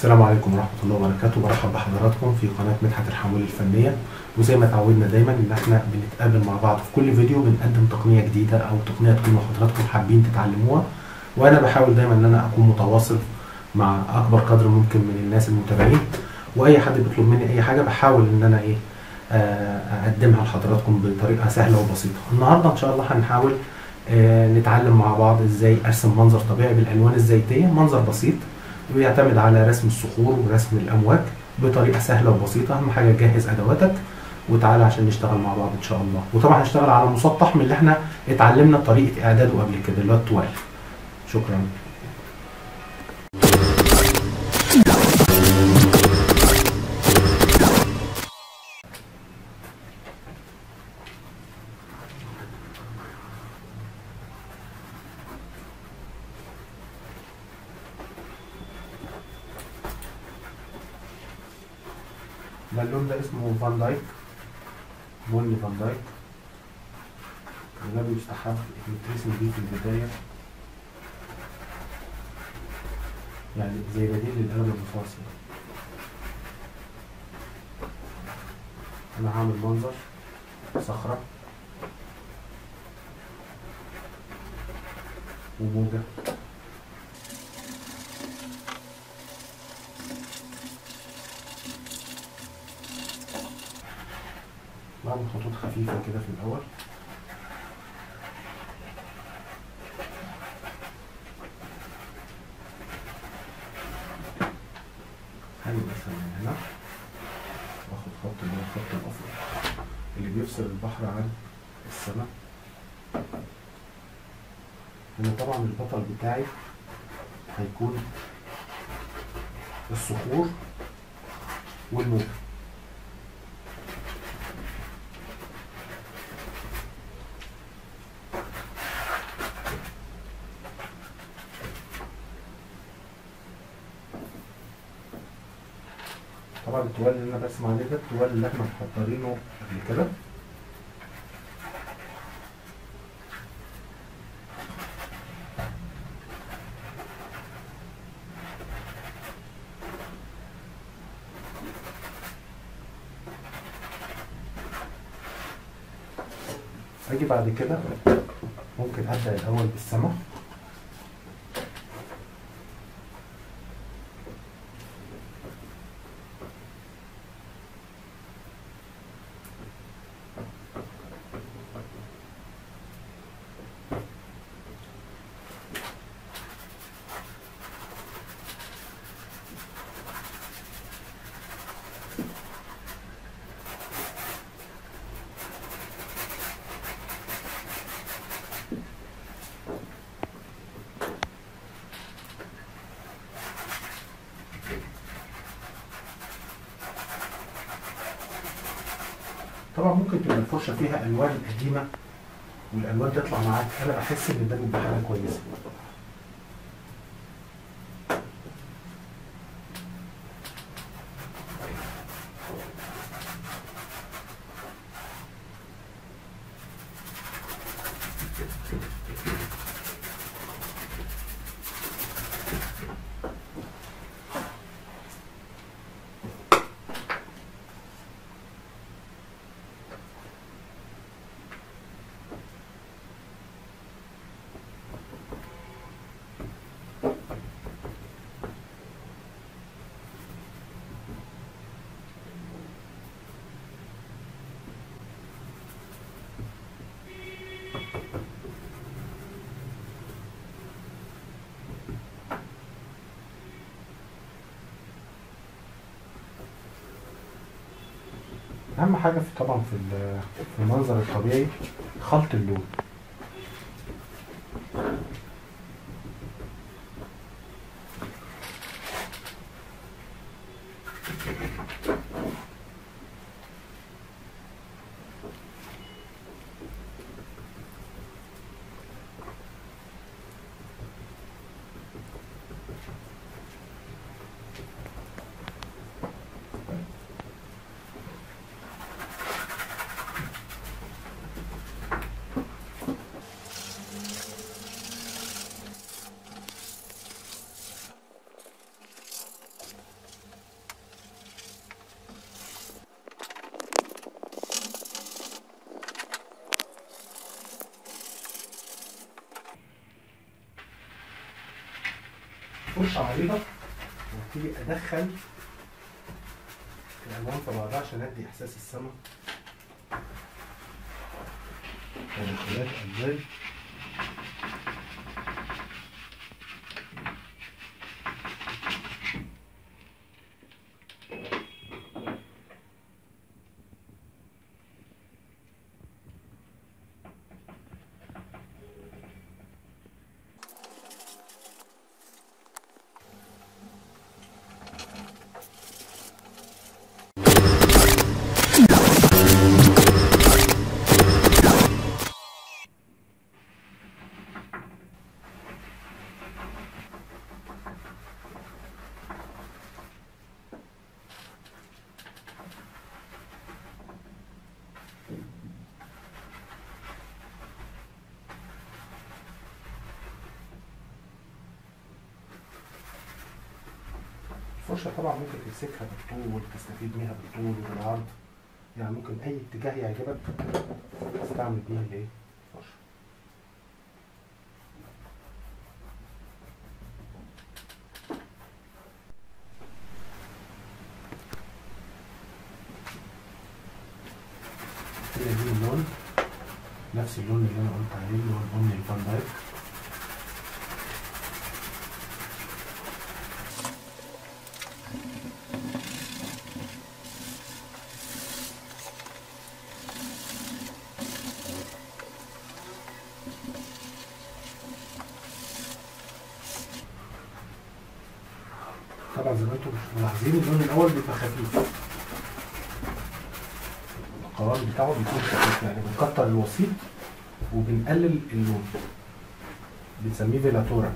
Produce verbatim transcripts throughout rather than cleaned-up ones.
السلام عليكم ورحمة الله وبركاته. برحب بحضراتكم في قناة مدحت الحمولي الفنية، وزي ما اتعودنا دايما ان احنا بنتقابل مع بعض في كل فيديو بنقدم تقنية جديدة او تقنية تكونوا حضراتكم حابين تتعلموها، وانا بحاول دايما ان انا اكون متواصل مع اكبر قدر ممكن من الناس المتابعين، واي حد بيطلب مني اي حاجة بحاول ان انا ايه اقدمها لحضراتكم بطريقة سهلة وبسيطة. النهاردة ان شاء الله هنحاول نتعلم مع بعض ازاي ارسم منظر طبيعي بالالوان الزيتية، منظر بسيط بيعتمد على رسم الصخور ورسم الامواج بطريقه سهله وبسيطه. اهم حاجه تجهز ادواتك وتعالى عشان نشتغل مع بعض ان شاء الله. وطبعا هنشتغل على مسطح من اللي احنا اتعلمنا طريقه اعداده قبل كده اللي هو التوال. شكرا. ده اللون ده اسمه فان دايك، بني فان دايك، وده بيستحب يترسم بيه في البداية، يعني زي بديل للقلم الرصاصي. أنا هعمل منظر صخرة وموجة بعمل خطوط خفيفة كده في الأول، هاجي مثلا من هنا واخد خط اللي هو الخط الأفقي اللي بيفصل البحر عن السماء. هنا طبعا البطل بتاعي هيكون الصخور والموج. طبعا التوال اللي انا برسم عليه ده التوال اللي احنا محضرينه قبل كده. اجي بعد كده ممكن ابدا الاول بالسماء، طبعا ممكن تبقى الفرشه فيها الوان قديمه والالوان تطلع معاك، انا بحس ان ده بيبقى حاجه كويسه. اهم حاجه في طبعا في في المنظر الطبيعي خلط اللون. اخش عليها وابتدي ادخل الالوان في بعضها عشان ادي احساس السما. تدخلات الوان الفرشة طبعا ممكن تمسكها بالطول، تستفيد منها بالطول وبالعرض، يعني ممكن أي اتجاه يعجبك تستعمل بيه الايه؟ الفرشة. كده دي اللون، نفس اللون اللي أنا قلت عليه اللي هو البني الفان دايك. طبعا زي ما انتم ملاحظين اللون الاول بيبقى خفيف، القوام بتاعه بيكون خفيف، يعني بنكتر الوسيط وبنقلل اللون، بنسميه فيلاتورا.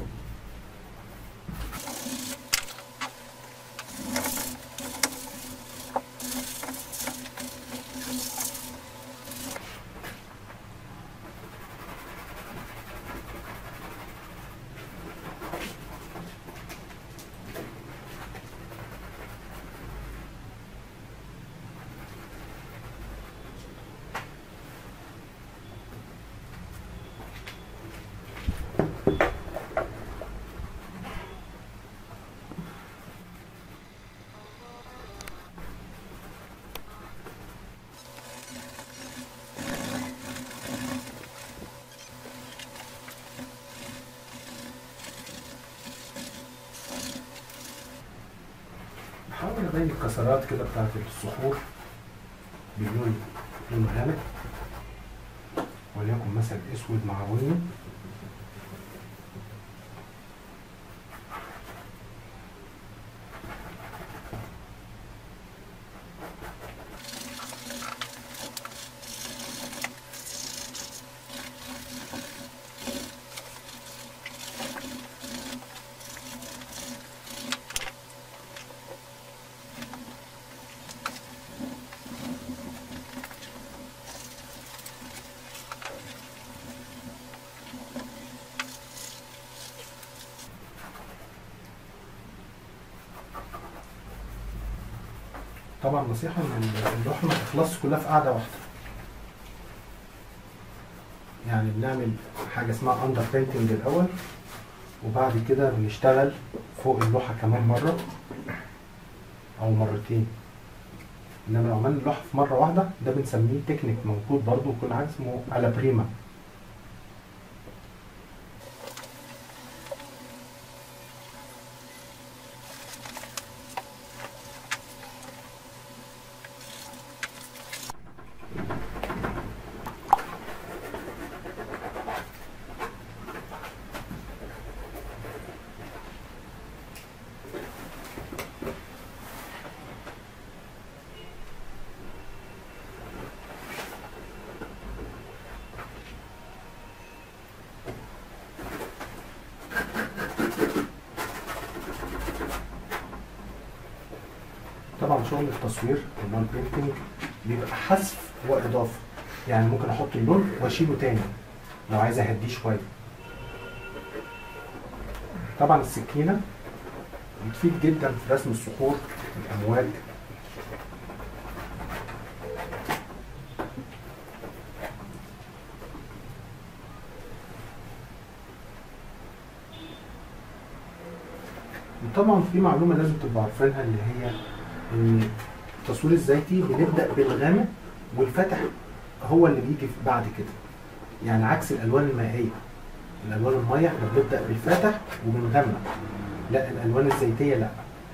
بحاول ابين الكسرات كده بتاعت الصخور بلون لون غامق، وليكن مثلا اسود مع بني. طبعا نصيحة ان اللوحة ما تخلصش كلها في قاعدة واحدة، يعني بنعمل حاجة اسمها اندر بينتنج الاول، وبعد كده بنشتغل فوق اللوحة كمان مرة او مرتين. انما لو عملنا اللوحة في مرة واحدة ده بنسميه تكنيك موجود برضه يكون عايز اسمه على بريما. طبعا شغل التصوير اللي هو البرينتنج بيبقى حذف واضافه، يعني ممكن احط اللون واشيله تاني لو عايز اهديه شويه. طبعا السكينه بتفيد جدا في رسم الصخور الامواج. طبعا في معلومه لازم تبقوا عارفينها، اللي هي ان التصوير الزيتي بنبدا بالغامق والفاتح هو اللي بيجي بعد كده، يعني عكس الالوان المائيه. الالوان المائيه احنا بنبدا بالفاتح وبنغمق، لا الالوان الزيتيه لا.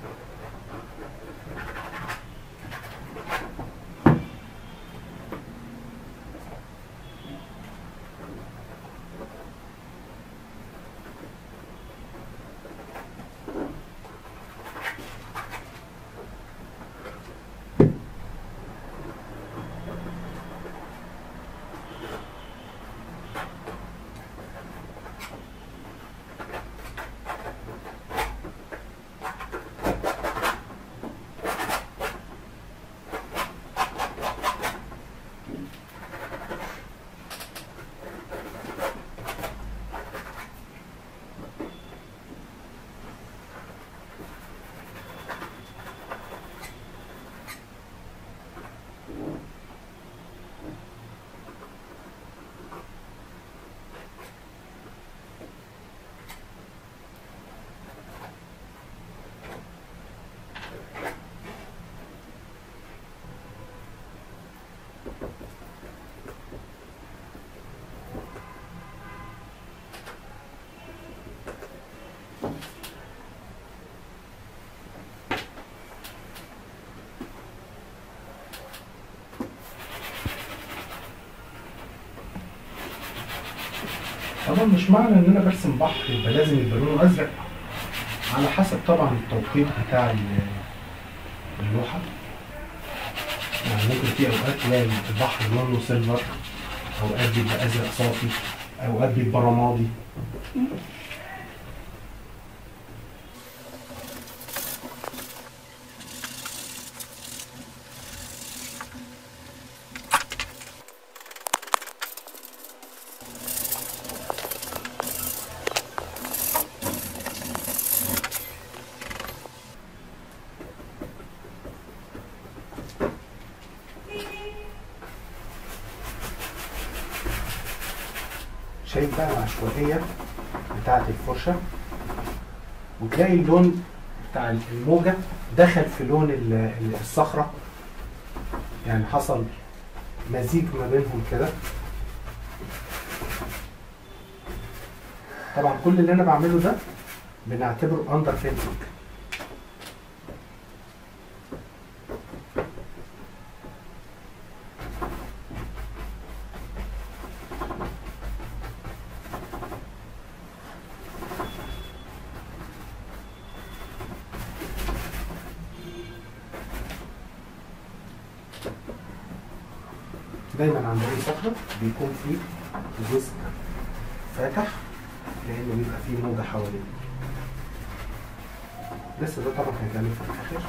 طبعا مش معنى ان انا برسم بحر يبقى لازم يبقى لونه ازرق، على حسب طبعا التوقيت بتاع اللوحه. يعني ممكن في اوقات تلاقي البحر لونه سيلفر، اوقات بيبقى ازرق صافي، اوقات بيبقى رمادي. شايف بقى العشوائية بتاعة الفرشة، وتلاقي اللون بتاع الموجة دخل في لون الصخرة، يعني حصل مزيج ما بينهم كده. طبعا كل اللي انا بعمله ده بنعتبره اندر فينتنج. دايما عند اي صخره بيكون فيه جزء فاتح لانه بيبقى فيه موجه حواليه. لسه ده طبعا هيتعمل في الاخر.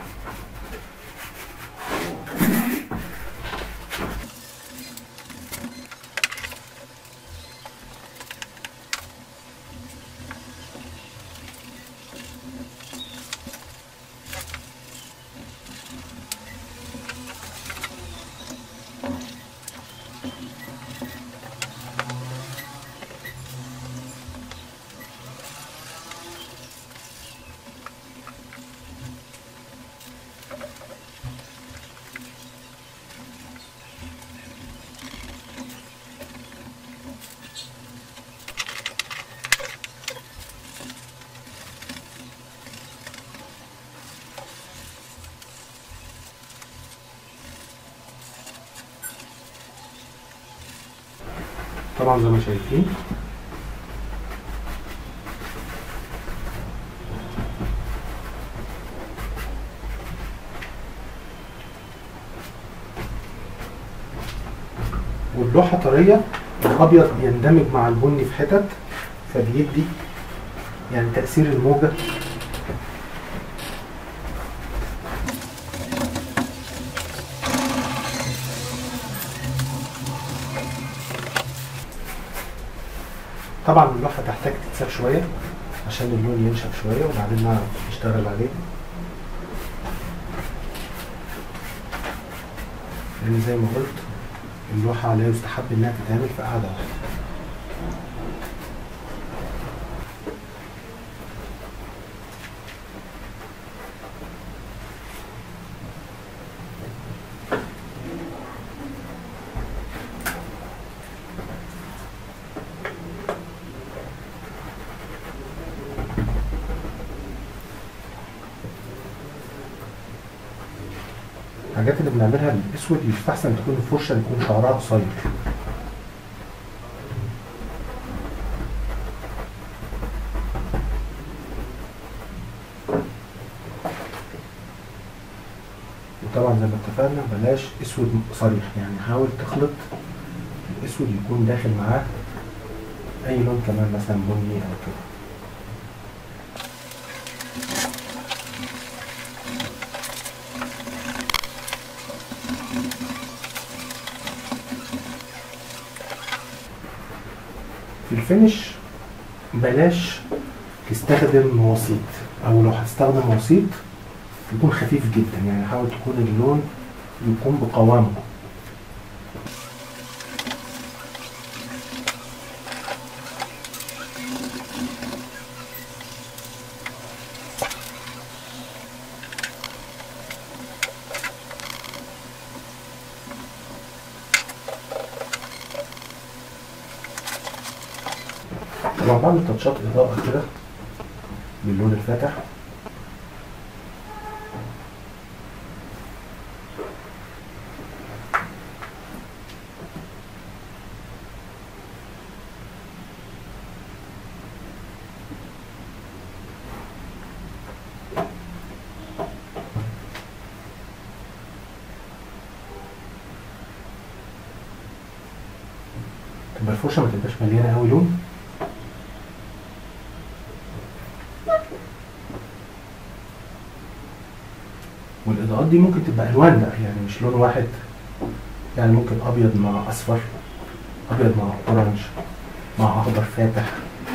طبعا زي ما شايفين واللوحة طرية، الأبيض بيندمج مع البني في حتت فبيدي يعني تأثير الموجة. طبعا اللوحة تحتاج تتساب شوية عشان اللون ينشف شوية وبعدين نعرف نشتغل عليه، لأن زي ما قلت اللوحة لا يستحب إنها تتعمل في قعدة واحدة. بنعملها بالاسود يستحسن تكون الفرشه يكون شعرها قصير. وطبعا زي ما اتفقنا بلاش اسود صريح، يعني حاول تخلط الاسود يكون داخل معاه اي لون كمان مثلا بني او كده. في الفينش بلاش تستخدم وسيط، او لو هتستخدم وسيط يكون خفيف جدا، يعني حاول تكون اللون يكون بقوامه. طبعا بعمل تاتشات اضاءة كده باللون الفاتح. تبقى الفرشة ما تبقاش مليانة قوي لون، والاضاءات دي ممكن تبقى الوان بقى، يعني مش لون واحد، يعني ممكن ابيض مع اصفر، ابيض مع اورنج مع اخضر فاتح.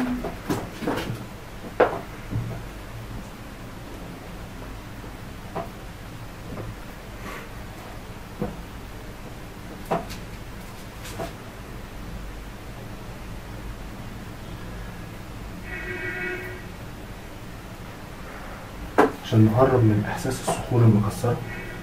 عشان نقرب من احساس الصخور المكسره.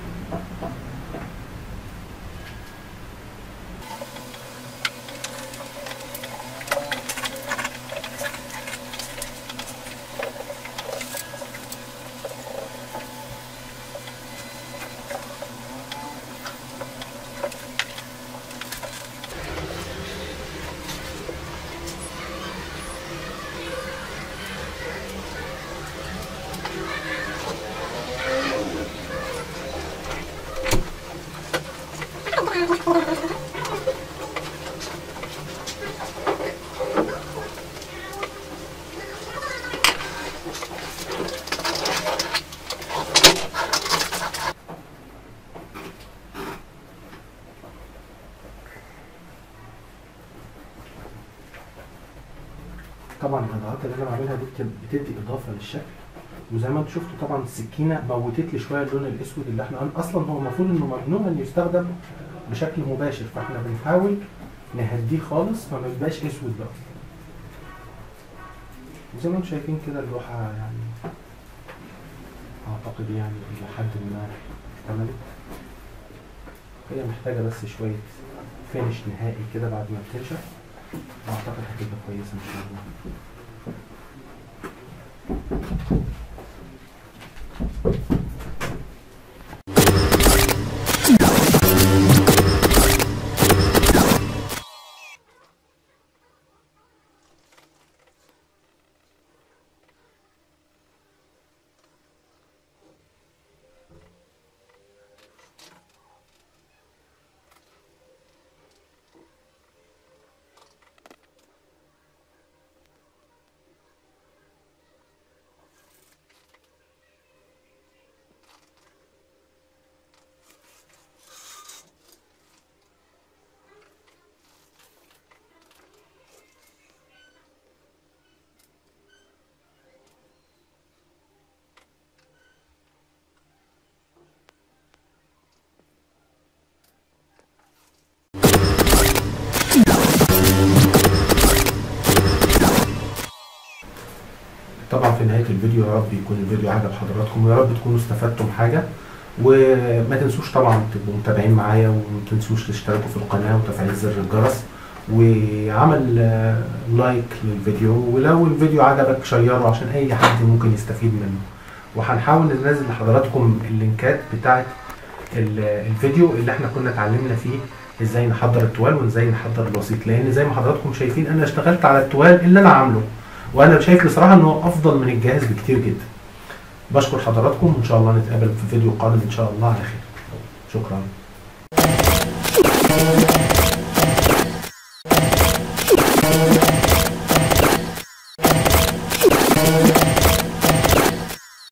طبعا الاضاءات اللي انا بعملها دي بتدي اضافه للشكل، وزي ما انتم شفتوا طبعا السكينه موتت لي شويه اللون الاسود اللي احنا اصلا هو المفروض انه ممنوع انه يستخدم بشكل مباشر، فاحنا بنحاول نهديه خالص فما يبقاش اسود بقى. وزي ما انتم شايفين كده اللوحه يعني اعتقد يعني الى حد ما اكتملت، هي محتاجه بس شويه فينش نهائي كده بعد ما بتنشف، اعتقد هتبقى كويسه ان شاء الله. طبعا في نهايه الفيديو يا رب يكون الفيديو عجب حضراتكم، ويا رب تكونوا استفدتم حاجه، وما تنسوش طبعا تبقوا متابعين معايا، وما تنسوش تشتركوا في القناه وتفعيل زر الجرس وعمل لايك للفيديو، ولو الفيديو عجبك شيره عشان اي حد ممكن يستفيد منه. وهنحاول ننزل لحضراتكم اللينكات بتاعت الفيديو اللي احنا كنا اتعلمنا فيه ازاي نحضر التوال وازاي نحضر الوسيط، لان زي ما حضراتكم شايفين انا اشتغلت على التوال اللي انا عامله، وانا شايف بصراحه ان هو افضل من الجاهز بكتير جدا. بشكر حضراتكم وان شاء الله نتقابل في فيديو قادم ان شاء الله على خير. شكرا.